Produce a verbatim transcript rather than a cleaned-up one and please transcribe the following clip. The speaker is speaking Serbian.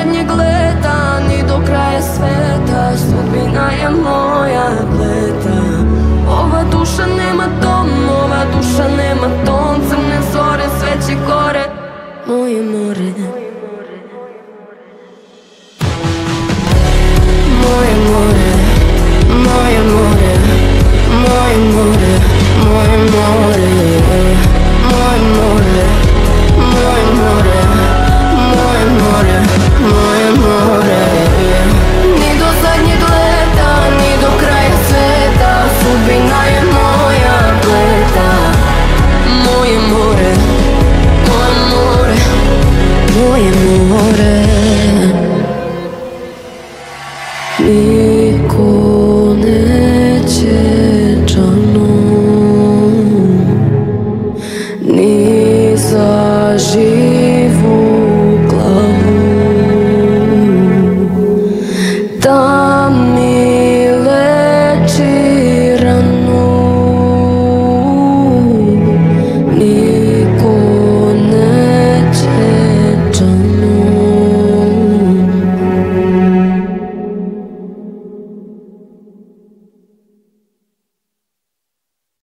zadnjeg leta, ni do kraja sveta. Sudbina je moja pleta. Ova duša nema dom, ova duša nema ton. Crne zore, sveće gore, moje more. Moje more, moje more, moje more, moje more, moje more, moje more, moje more, moje more. Ni do zadnjeg leta, ni do kraja sveta, sudbina je moja pleta. Moje more, moje more, moje more.